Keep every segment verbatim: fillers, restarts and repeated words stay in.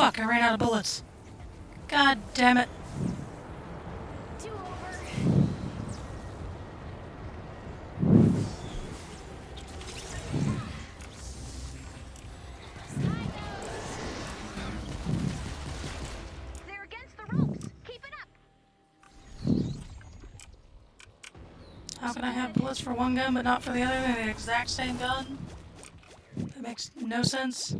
fuck, I ran out of bullets. God damn it. Two over. They're against the ropes. Keep it up. How can I have bullets for one gun but not for the other? They're the exact same gun? That makes no sense.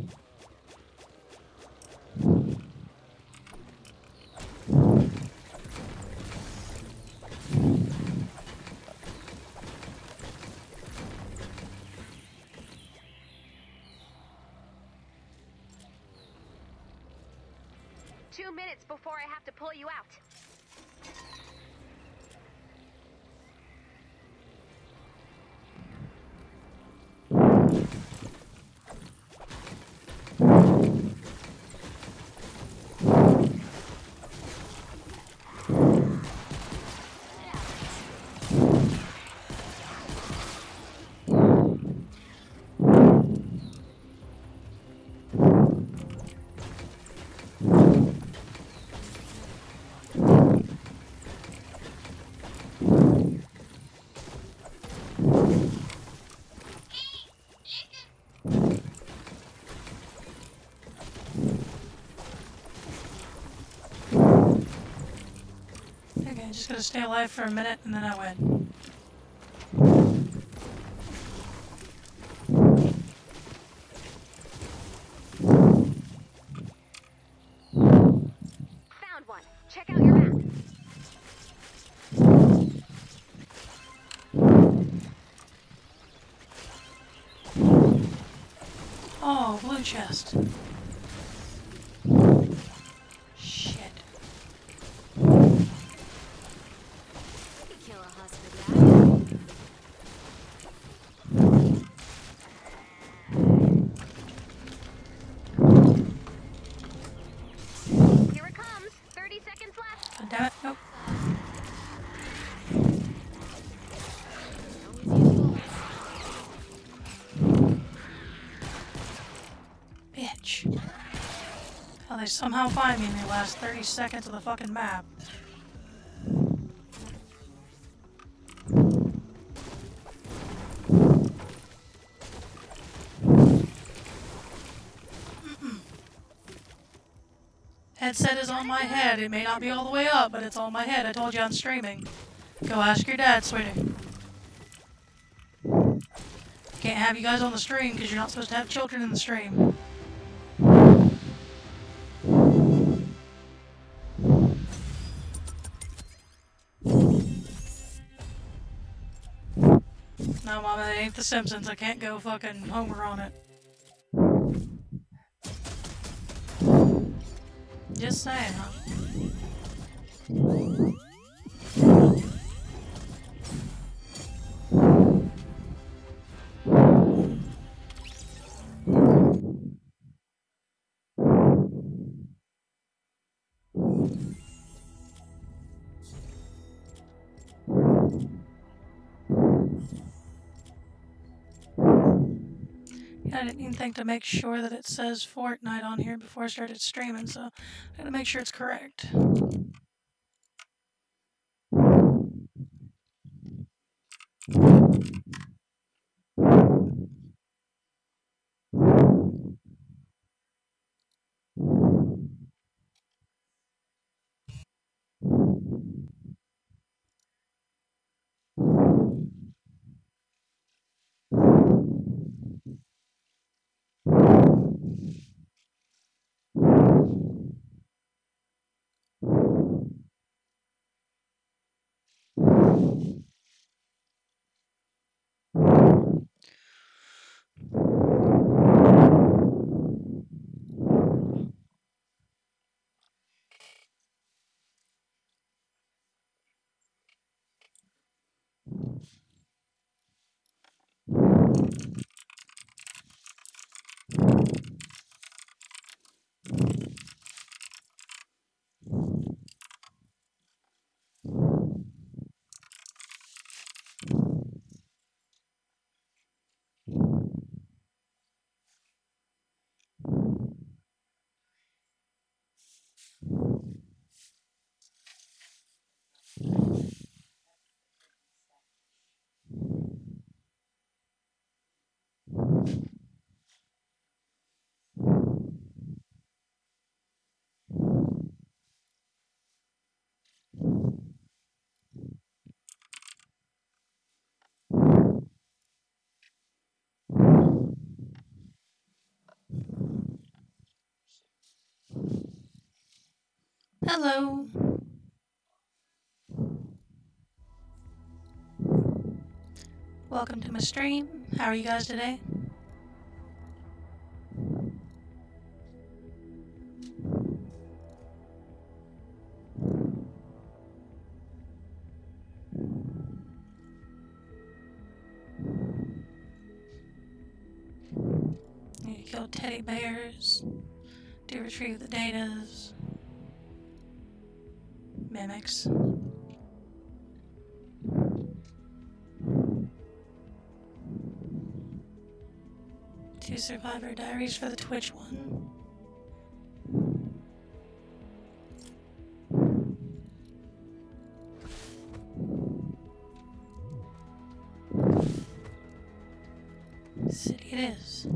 Two minutes before I have to pull you out. Okay, just gotta stay alive for a minute and then I win. Found one. Check out your map. Oh, blue chest. Shit. Kill a husk for that. Here it comes. Thirty seconds left. God damn it. Nope. Bitch. How they somehow find me in the last thirty seconds of the fucking map. Headset is on my head. It may not be all the way up, but it's on my head. I told you I'm streaming. Go ask your dad, sweetie. Can't have you guys on the stream because you're not supposed to have children in the stream. No, Mama, it ain't The Simpsons. I can't go fucking Homer on it. Just saying, huh? I didn't even think to make sure that it says Fortnite on here before I started streaming, so I gotta make sure it's correct. Hello. Welcome to my stream. How are you guys today? You kill teddy bears. Do retrieve the datas. Mimics. Two Survivor Diaries for the Twitch one. City it is.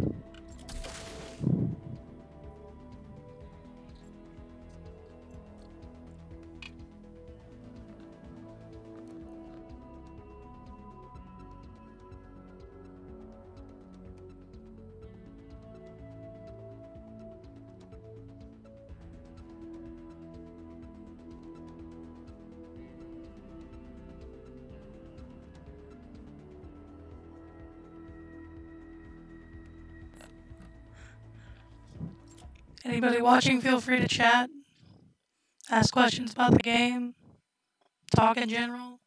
Anybody watching, feel free to chat, ask questions about the game, talk in general.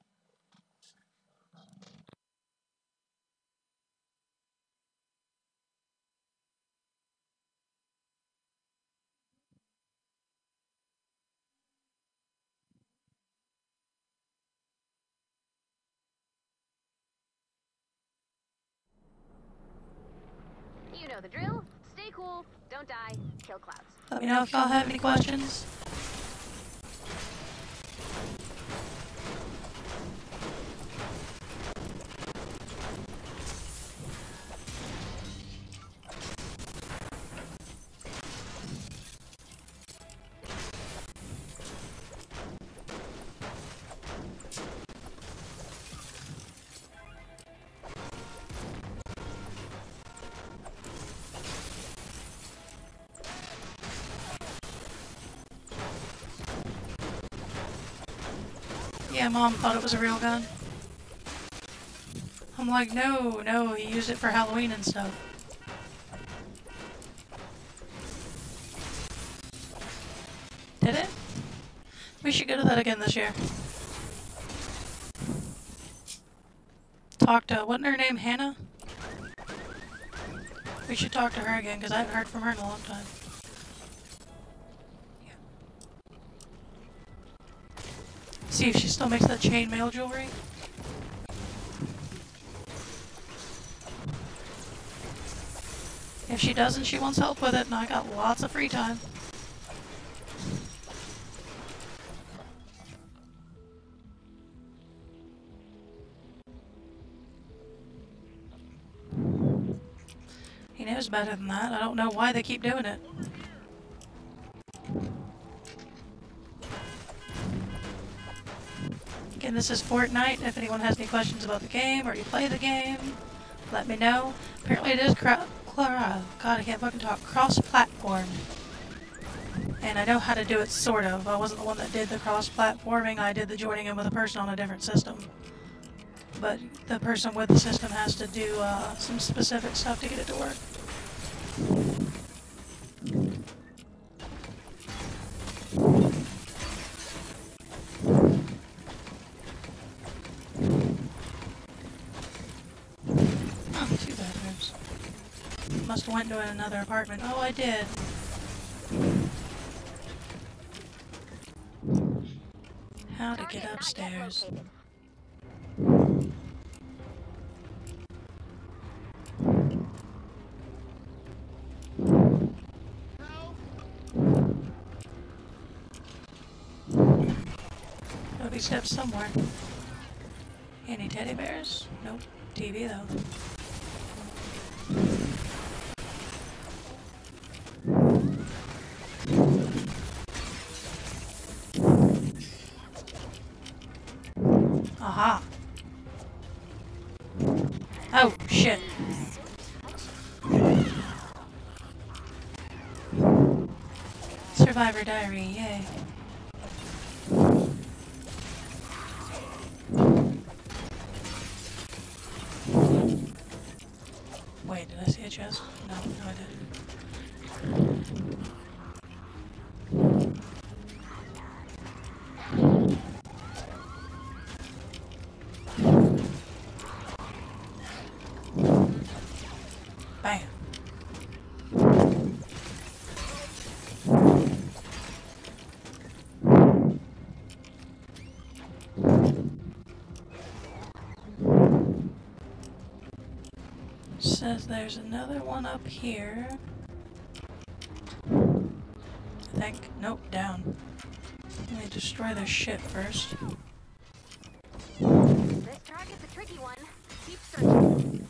You know the drill. Stay cool, don't die, kill clouds. Let me know if y'all have any questions. Yeah, Mom thought it was a real gun. I'm like, no, no, he used it for Halloween and stuff. Did it? We should go to that again this year. Talk to, wasn't her name Hannah? We should talk to her again, because I haven't heard from her in a long time. See if she still makes that chainmail jewelry. If she doesn't, she wants help with it, and I got lots of free time. He knows better than that. I don't know why they keep doing it. Again, this is Fortnite. If anyone has any questions about the game or you play the game, let me know. Apparently it is cra cra God, I can't fucking talk. Cross-platform. And I know how to do it, sort of. I wasn't the one that did the cross-platforming. I did the joining in with a person on a different system. But the person with the system has to do uh, some specific stuff to get it to work. Must have went to another apartment. Oh, I did. How to get upstairs. Nobody steps somewhere. Any teddy bears? Nope. T V though. Aha. Oh, shit. Survivor Diary, yay. a chest? No, no I didn't. Bam. Says there's another one up here. I think. Nope, down. Let me destroy their shit first. This target's a tricky one. Keep searching.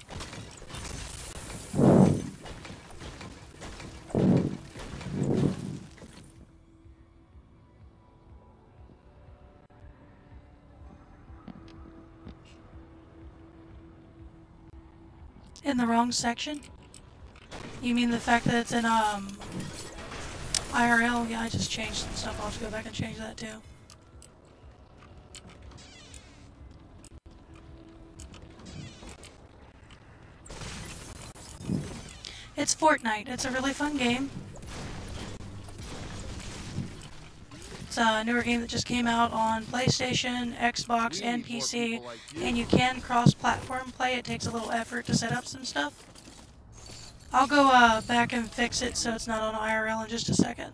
In the wrong section? You mean the fact that it's in, um, I R L? Yeah, I just changed some stuff. I'll have to go back and change that too. It's Fortnite. It's a really fun game. It's a newer game that just came out on PlayStation, Xbox, and P C, and you can cross-platform play. It takes a little effort to set up some stuff. I'll go uh, back and fix it so it's not on I R L in just a second.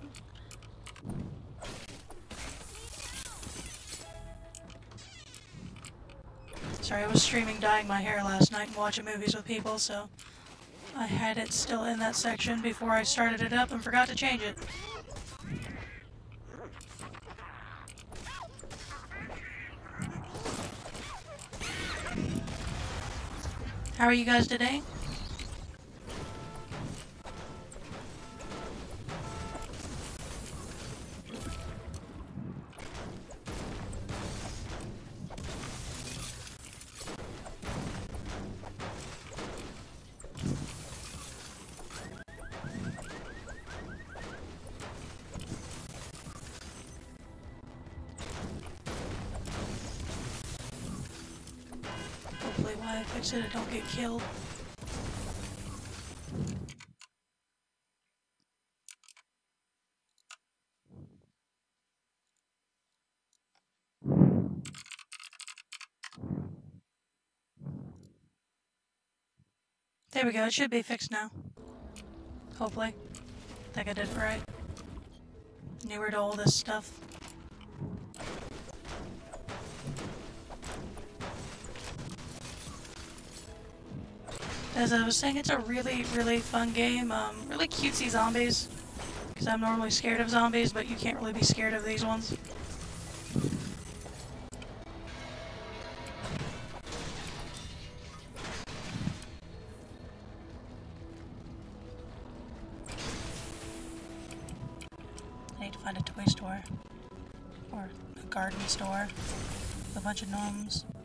Sorry, I was streaming dyeing my hair last night and watching movies with people, so I had it still in that section before I started it up and forgot to change it. How are you guys today? Hopefully while I fix it, I don't get killed. There we go, it should be fixed now. Hopefully. I think I did it right. Newer to all this stuff. As I was saying, it's a really, really fun game. Um, really cutesy zombies. Because I'm normally scared of zombies, but you can't really be scared of these ones. I need to find a toy store. Or a garden store. With a bunch of gnomes.